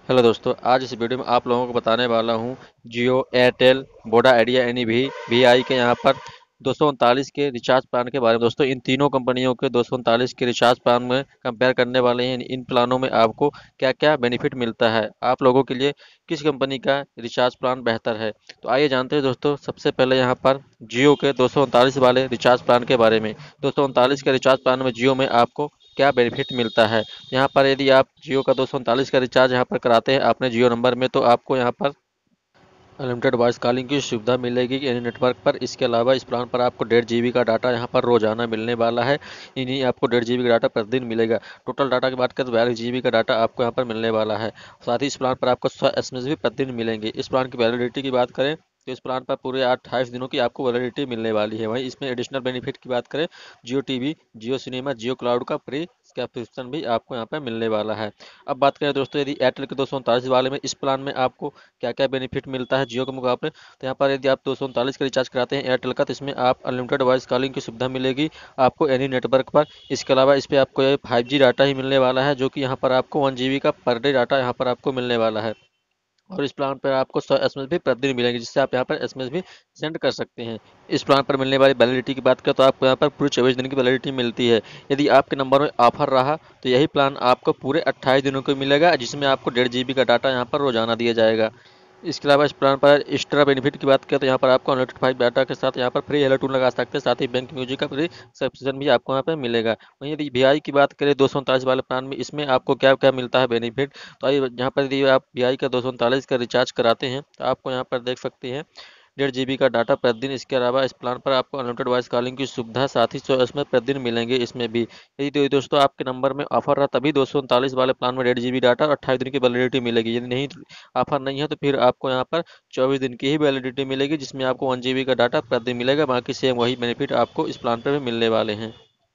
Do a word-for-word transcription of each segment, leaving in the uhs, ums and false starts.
Hello दोस्तों, आज इस वीडियो में आप लोगों को बताने वाला हूं जियो, एयरटेल, वोडा आइडिया यानी भी वी आई के यहाँ पर दो सौ उनतालीस के रिचार्ज प्लान के बारे में। दोस्तों, इन तीनों कंपनियों के दो सौ उनतालीस के रिचार्ज प्लान में कंपेयर करने वाले हैं। इन प्लानों में आपको क्या क्या बेनिफिट मिलता है, आप लोगों के लिए किस कंपनी का रिचार्ज प्लान बेहतर है। तो आइए जानते हैं दोस्तों। सबसे पहले यहाँ पर जियो के दो सौ उनतालीस वाले रिचार्ज प्लान के बारे में। दो सौ उनतालीस के रिचार्ज प्लान में जियो में आपको क्या बेनिफिट मिलता है। यहाँ पर यदि आप जियो का दो सौ उनतालीस का रिचार्ज यहाँ पर कराते हैं अपने जियो नंबर में, तो आपको यहाँ पर अनलिमिटेड वॉइस कॉलिंग की सुविधा मिलेगी एनी नेटवर्क पर। इसके अलावा इस प्लान पर आपको डेढ़ जी बी का डाटा यहाँ पर रोजाना मिलने वाला है। इन्हीं आपको डेढ़ जी बी का डाटा प्रतिदिन मिलेगा। टोटल डाटा की बात करें तो बयालीस जी बी का डाटा आपको यहाँ पर मिलने वाला है। साथ ही इस प्लान पर आपको सौ एस एम एस भी प्रतिदिन मिलेंगे। इस प्लान की वैलिडिटी की बात करें तो इस प्लान पर पूरे अट्ठाईस दिनों की आपको वैलिडिटी मिलने वाली है। वहीं इसमें एडिशनल बेनिफिट की बात करें, Jio TV, Jio cinema, Jio cloud का फ्री सब्सक्रिप्शन भी आपको यहाँ पर मिलने वाला है। अब बात करें दोस्तों, यदि एयरटेल के दो सौ उनतालीस वाले में, इस प्लान में आपको क्या क्या बेनिफिट मिलता है जियो के मुकाबले। तो यहाँ पर यदि आप दो सौ उनतालीस का रिचार्ज कराते हैं एयरटेल का, तो इसमें आप अनलिमिटेड वॉइस कॉलिंग की सुविधा मिलेगी आपको एनी नेटवर्क पर। इसके अलावा इस पर आपको ये फाइव जी डाटा ही मिलने वाला है, जो कि यहाँ पर आपको वन जी बी का पर डे डाटा यहाँ पर आपको मिलने वाला है। और इस प्लान पर आपको सौ एस एम एस भी प्रतिदिन मिलेंगे, जिससे आप यहाँ पर एस एम एस भी सेंड कर सकते हैं। इस प्लान पर मिलने वाली वैलिडिटी की बात करें तो आपको यहाँ पर पूरे चौबीस दिन की वैलिडिटी मिलती है। यदि आपके नंबर में ऑफर रहा तो यही प्लान आपको पूरे अट्ठाईस दिनों को मिलेगा, जिसमें आपको डेढ़ जी बी का डाटा यहाँ पर रोजाना दिया जाएगा। इसके अलावा इस प्लान पर एक्स्ट्रा बेनिफिट की बात करें तो यहाँ पर आपको अनलिमिटेड फाइव डाटा के साथ यहाँ पर फ्री हेलो टून लगा सकते हैं। साथ ही बैंक म्यूजिक का फ्री सब्सक्रिप्शन भी आपको यहाँ पर मिलेगा। वहीं यदि वी आई की बात करें दो सौ उनतालीस वाले प्लान में, इसमें आपको क्या क्या मिलता है बेनिफिट। तो आइए यहाँ पर यदि आप वी आई का दो सौ उनतालीस का रिचार्ज कराते हैं तो आपको यहाँ पर देख सकते हैं डेढ़ जी बी का डाटा प्रतिदिन। इसके अलावा इस प्लान पर आपको अनलिमिटेड वॉइस कॉलिंग की सुविधा, साथ ही सौ एसएमएस प्रतिदिन मिलेंगे इसमें भी। यदि तो दोस्तों आपके नंबर में ऑफर रहा तभी दो सौ उनतालीस वाले प्लान में डेढ़ जी बी डाटा और अट्ठाईस दिन की वैलिडिटी मिलेगी। यदि नहीं ऑफर नहीं है तो फिर आपको यहाँ पर चौबीस दिन की ही वैलिडिटी मिलेगी, जिसमें आपको वन जी बी का डाटा प्रतिदिन मिलेगा। बाकी सेम वही बेनिफिट आपको इस प्लान पर भी मिलने वाले हैं।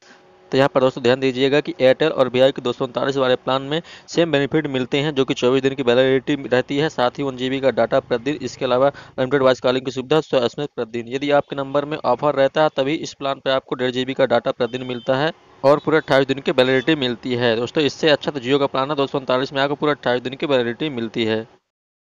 तो यहाँ पर दोस्तों ध्यान दीजिएगा कि एयरटेल और वी आई के दो सौ उनतालीस वाले प्लान में सेम बेनिफिट मिलते हैं, जो कि चौबीस दिन की वैलिडिटी रहती है, साथ ही वन जी बी का डाटा प्रतिदिन। इसके अलावा अनलिमिटेड वॉइस कॉलिंग की सुविधा सौ एस एम एस प्रतिदिन। यदि आपके नंबर में ऑफर रहता है तभी इस प्लान पर आपको डेढ़ जी बी का डाटा प्रतिदिन मिलता है और पूरे अट्ठाईस दिन की वैलिडिटी मिलती है। दोस्तों, इससे अच्छा तो जियो का प्लान है, दो सौ उनतालीस में आपको पूरा अट्ठाईस दिन की वैलिडिटी मिलती है।